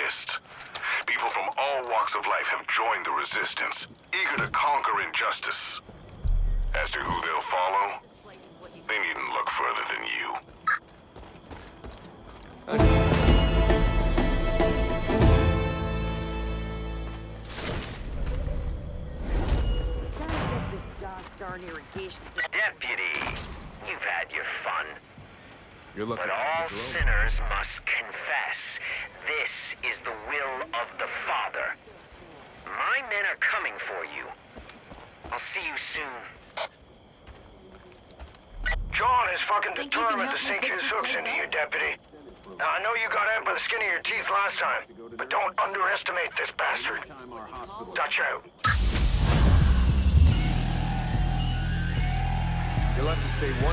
list. People from all walks of life have joined the resistance, eager to conquer injustice. As to who they'll follow, they needn't look further than you. Darn irrigation system. Deputy, you've had your fun. You're looking But all for Jerome. sinners must confess. This is the will of the Father. My men are coming for you. I'll see you soon. John is fucking Think you can determined to help me sink fix his this hooks place into up? you, Deputy. Now, I know you got out by the skin of your teeth last time, but don't underestimate this bastard. Dutch out. You'll have to stay one.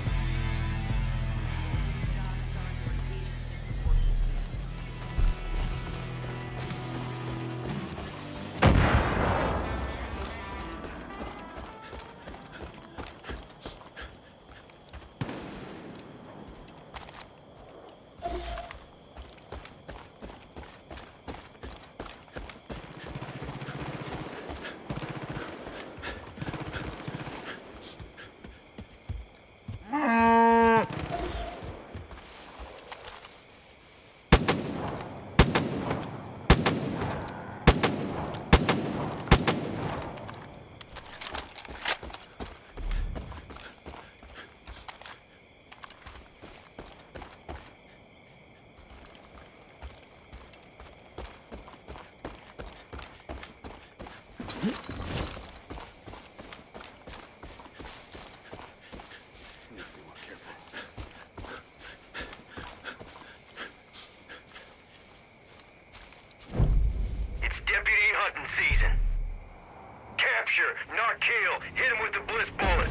It's deputy hunting season. Capture, not kill. Hit him with the bliss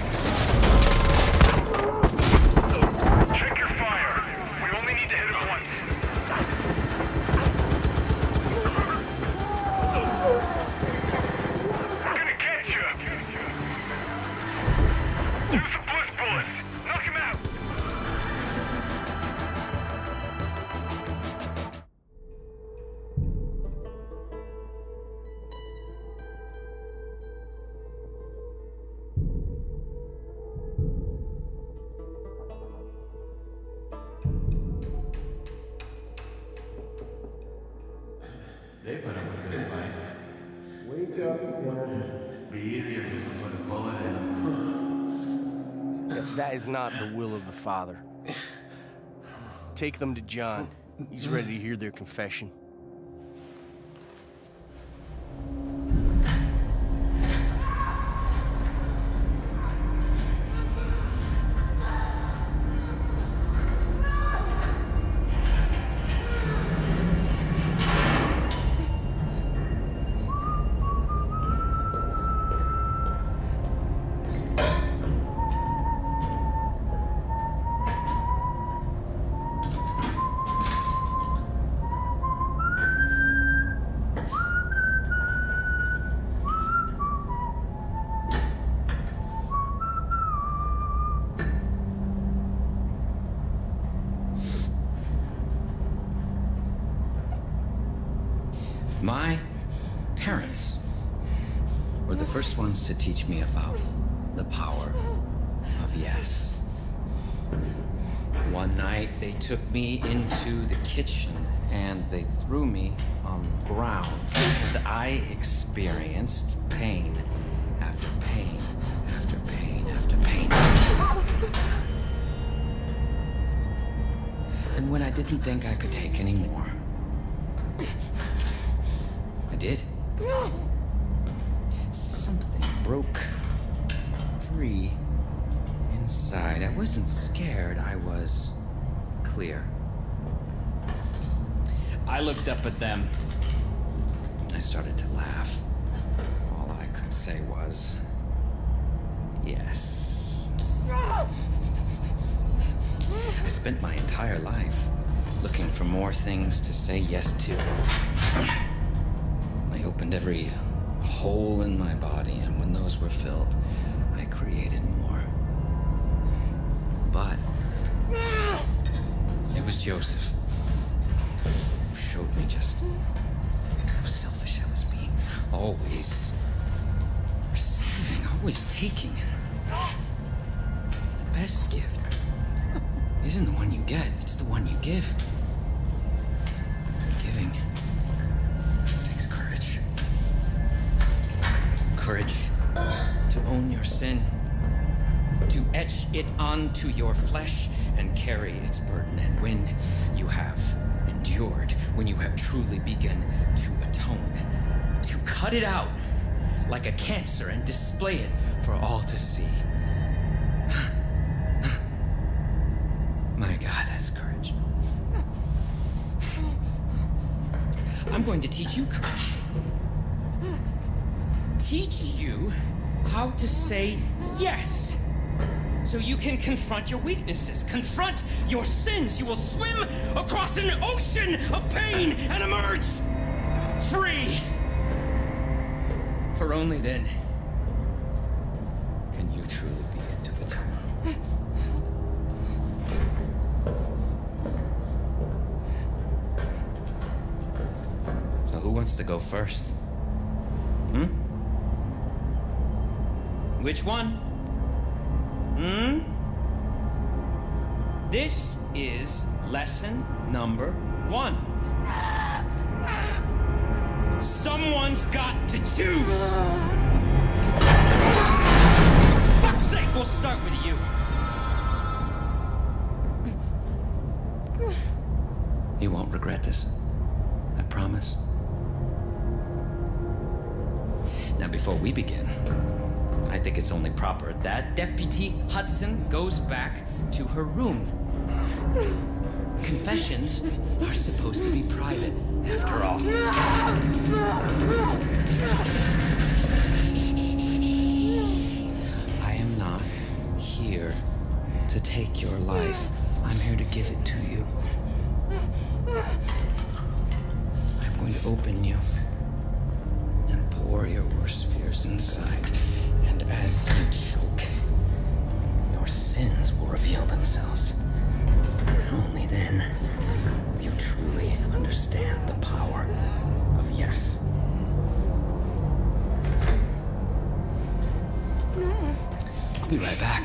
bullet. Check your fire. We only need to hit him once. We're gonna catch you. Use the bliss bullets. Knock him out. They put up a good fight. Wake up, sinner. Be easier just to put a bullet in them. That is not the will of the Father. Take them to John. He's ready to hear their confession. My parents were the first ones to teach me about the power of yes. One night, they took me into the kitchen and they threw me on the ground. And I experienced pain after pain after pain after pain. And when I didn't think I could take any more, I did. Something broke free inside. I wasn't scared, I was clear. I looked up at them. I started to laugh. All I could say was, yes. I spent my entire life looking for more things to say yes to. I opened every hole in my body, and when those were filled, I created more. But it was Joseph who showed me just how selfish I was being. Always receiving, always taking. The best gift isn't the one you get, it's the one you give. Giving takes courage. Courage to own your sin, to etch it onto your flesh and carry its burden. And when you have endured, when you have truly begun to atone, to cut it out like a cancer and display it for all to see. My God, that's courage. I'm going to teach you courage. Teach you how to say yes, so you can confront your weaknesses, confront your sins. You will swim across an ocean of pain and emerge free. For only then can you truly begin to atone. So who wants to go first? Which one? This is lesson number 1. Someone's got to choose. For fuck's sake, we'll start with you. You won't regret this. I promise. Now, before we begin, I think it's only proper that Deputy Hudson goes back to her room. Confessions are supposed to be private, after all. I am not here to take your life. I'm here to give it to you. I'm going to open you and pour your worst fears inside. And as you choke, your sins will reveal themselves. And only then will you truly understand the power of yes. I'll be right back.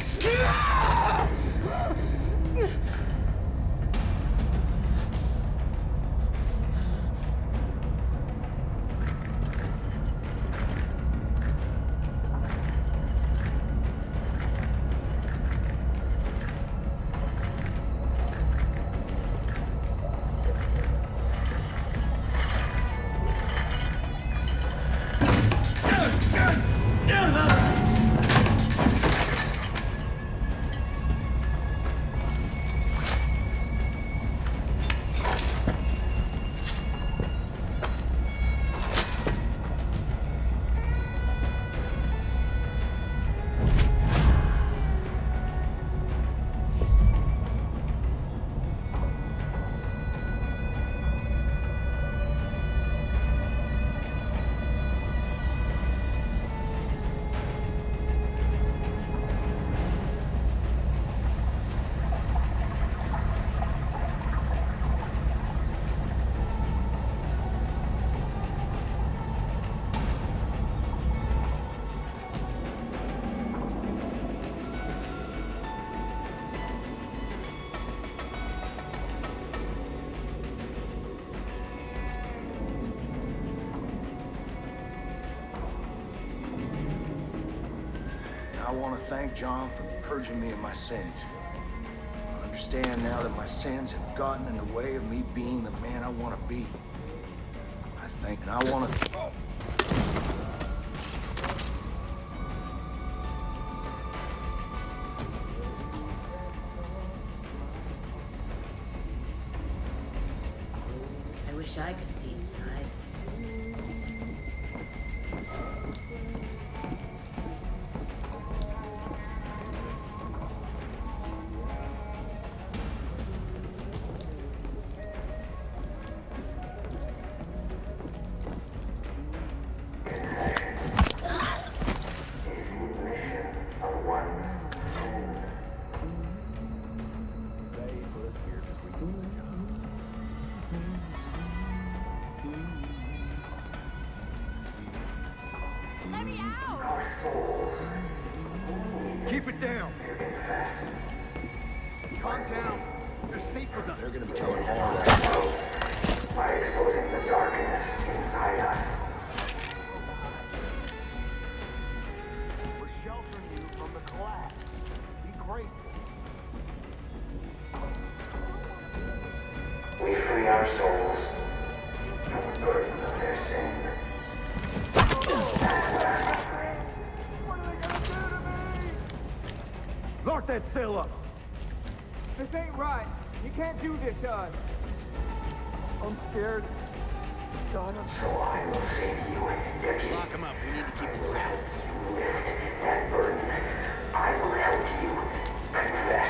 I want to thank John for purging me of my sins. I understand now that my sins have gotten in the way of me being the man I want to be. I think, and I want to... I wish I could see inside. Keep it down. Calm down. You're safe with us. They're gonna be coming hard at us. By exposing the darkness inside us. We're sheltering you from the collapse. Be grateful. We free our souls from the burden of their sin. What are they gonna do to me? Lock that cell up. This ain't right. You can't do this to us. I'm scared. Donna. So I will save you, Dickie. Lock him up. We need to keep him safe. Lift that burden. I will help you confess.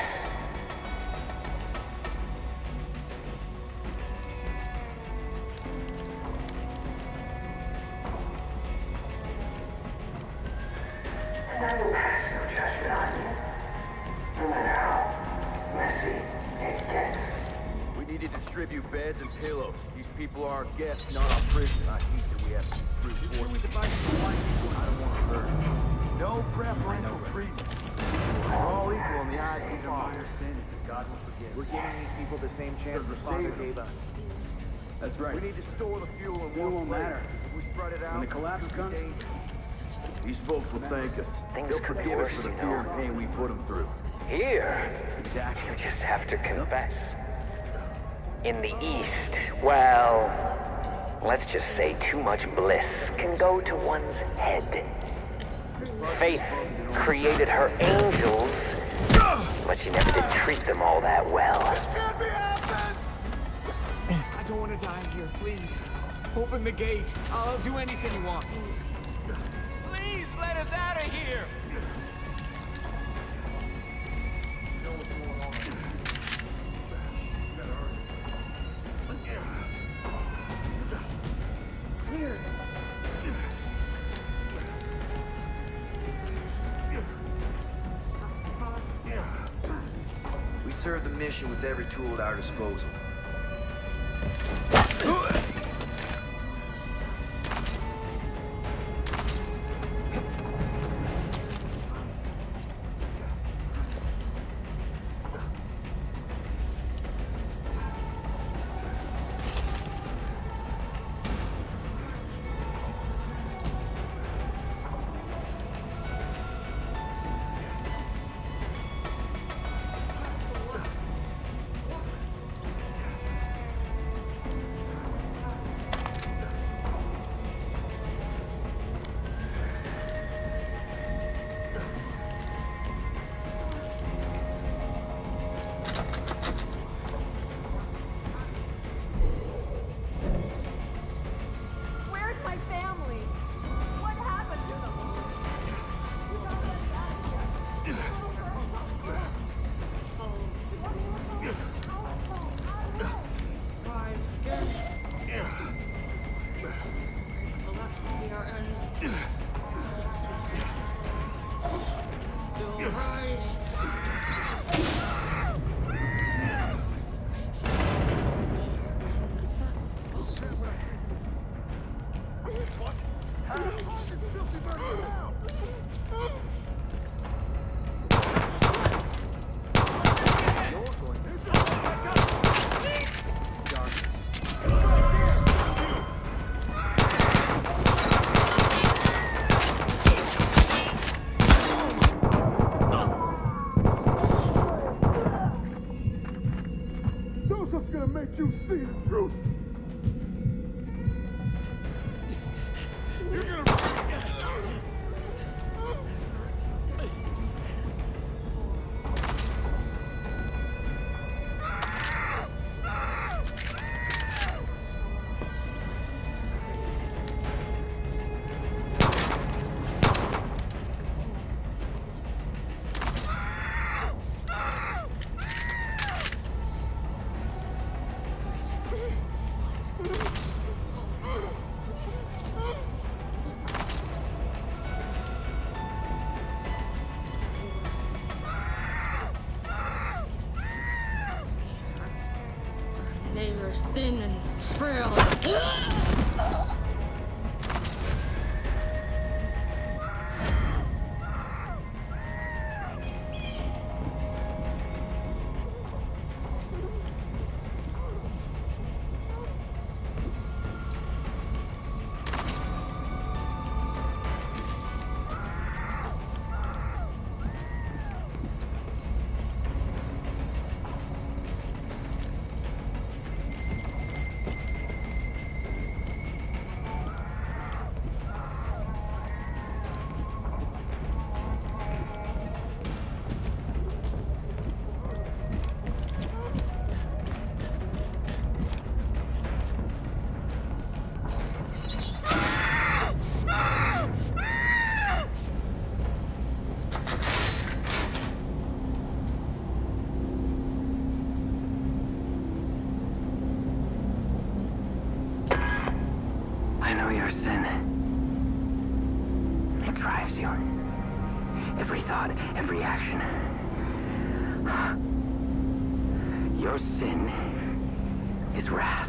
And I will pass no judgment on you, no matter how messy it gets. We need to distribute beds and pillows. These people are our guests, not our prisoners. I hate that we have to brute force. We divide the white people. I don't want to hurt. No preferential treatment. We're all equal in the eyes of the minor sins that God will forgive. We're giving these people the same chance the Father gave us. That's right. We need to store the fuel in one place. If we spread it out, when the collapse comes, these folks will thank us. Things They'll could be forgive us worse, for the you fear know. and pain we put them through. Here, Exactly. you just have to confess. In the East, well, let's just say too much bliss can go to one's head. Faith created her angels, but she never did treat them all that well. I don't want to die here, please. Open the gate. I'll do anything you want. Please let us out of here! We serve the mission with every tool at our disposal. Where's my family? What happened to them? Joseph's gonna make you see the truth. They were thin and frail. thought, every action. Your sin is wrath.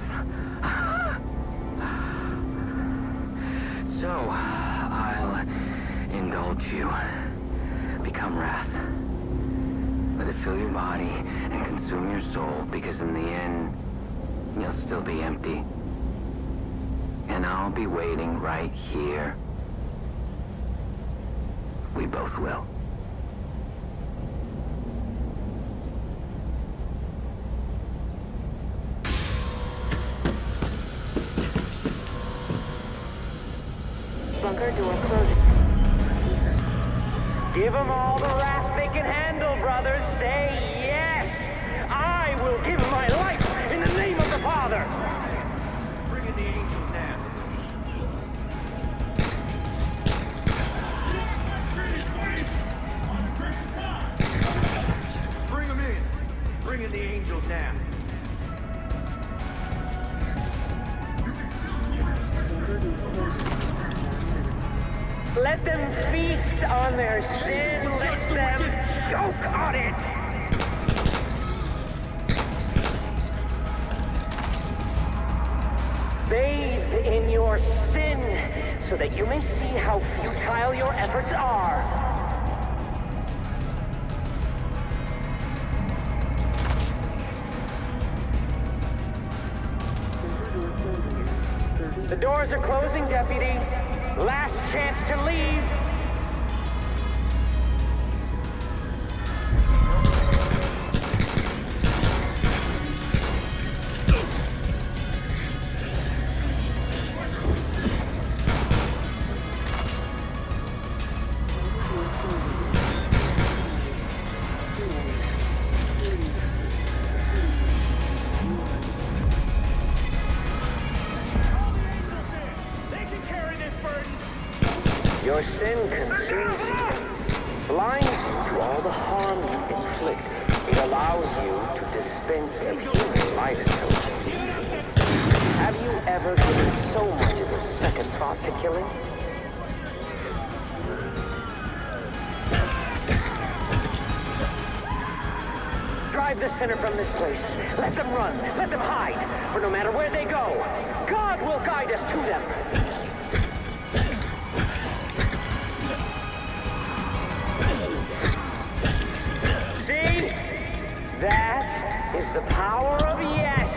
So, I'll indulge you. Become wrath. Let it fill your body and consume your soul, because in the end, you'll still be empty. And I'll be waiting right here. We both will. Bunker door closing. Give them all the wrath they can handle, brothers. Say yes! I will give my life in the name of the Father! Bring in the angels now. Bring them in. Bring in the angels now. Let them feast on their sin. Let them choke on it. Bathe in your sin so that you may see how futile your efforts are. The doors are closing, Deputy. Last chance to leave. Your sin consumes you, blinds you to all the harm you inflict. It allows you to dispense of human life so easily. Have you ever given so much as a second thought to killing? Drive the sinner from this place. Let them run. Let them hide. For no matter where they go, God will guide us to them. See? That is the power of yes.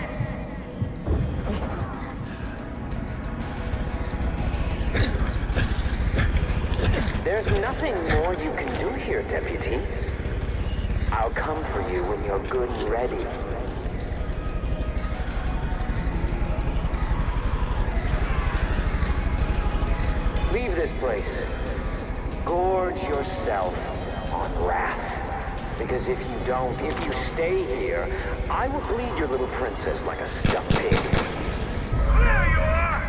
There's nothing more you can do here, Deputy. I'll come for you when you're good and ready. Leave this place. Gorge yourself on wrath. Because if you don't, if you stay here, I will bleed your little princess like a stuffed pig. There you are!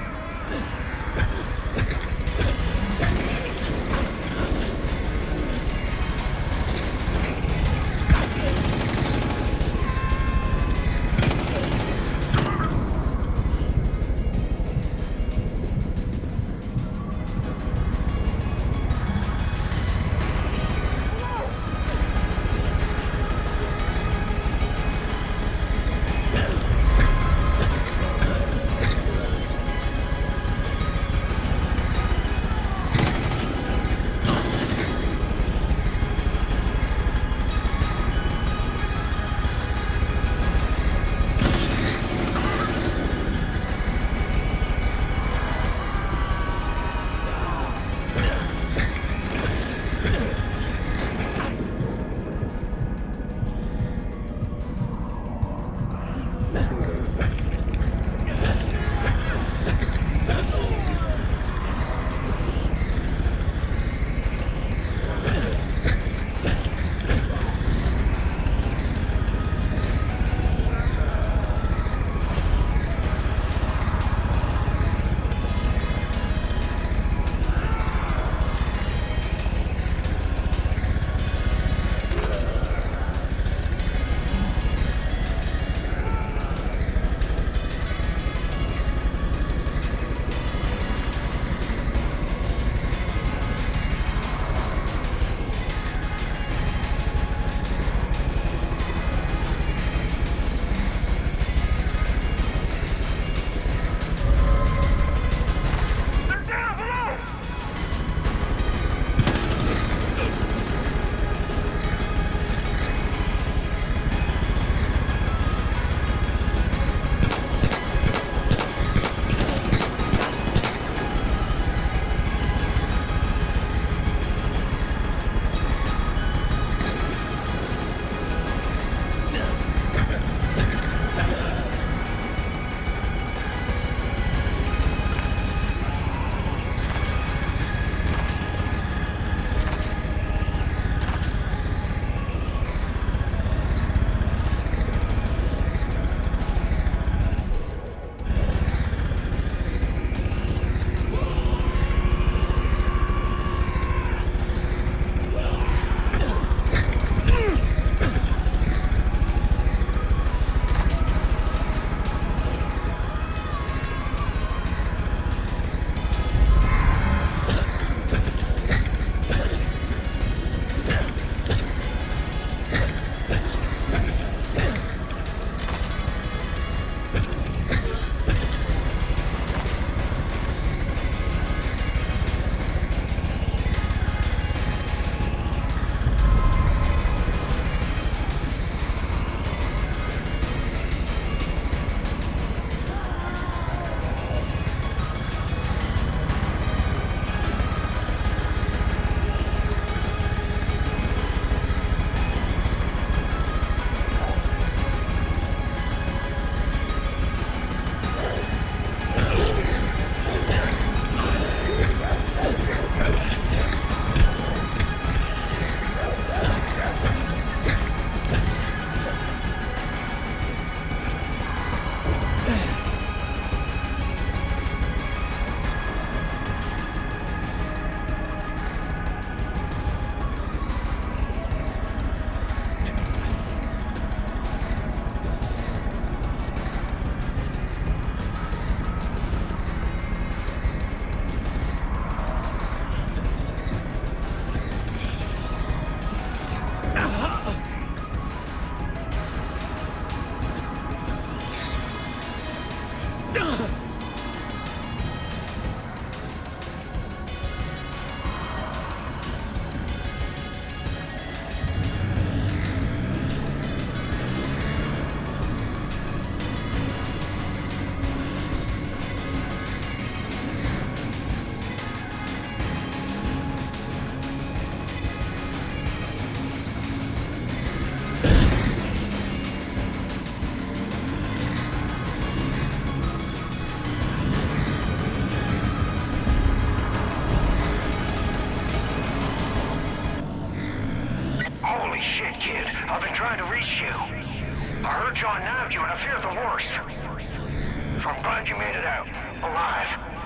Shit, kid. I've been trying to reach you. I heard John nabbed you and I feared the worst. So I'm glad you made it out. Alive.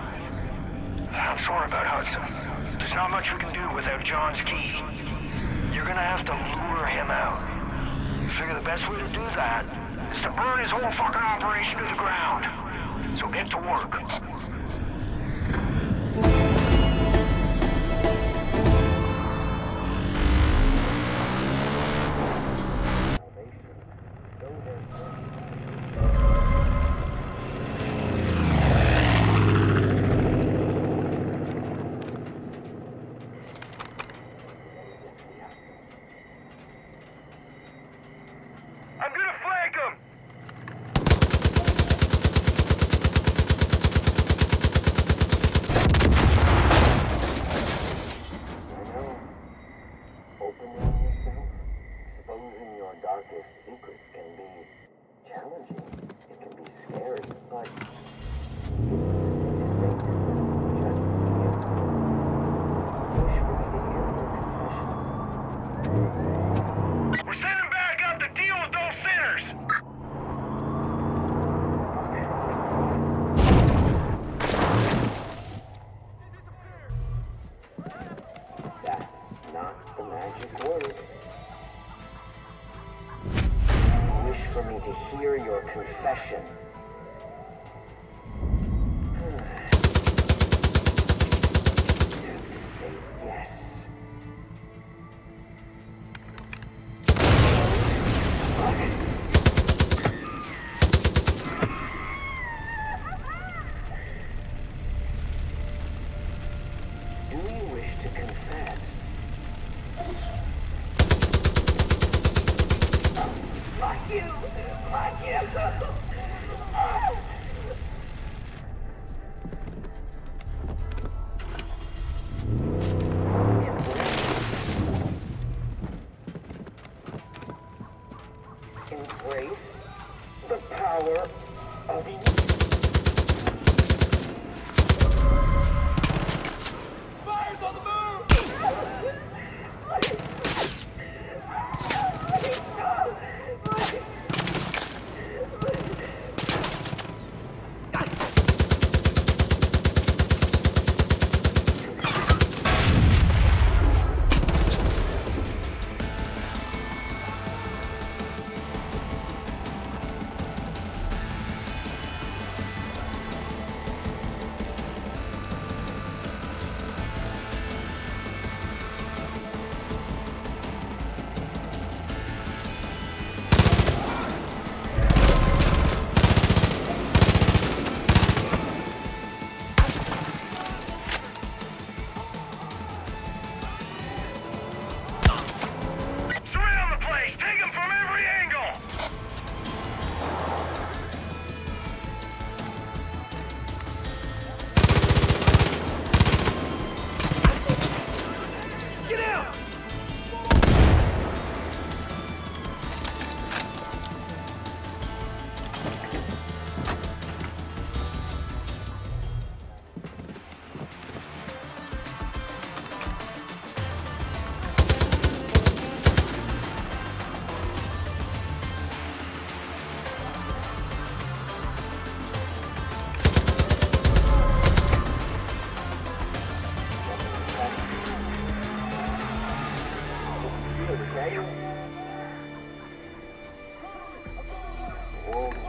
I'm sorry about Hudson. There's not much we can do without John's key. You're gonna have to lure him out. I figure the best way to do that is to burn his whole fucking operation to the ground. So get to work. Wolves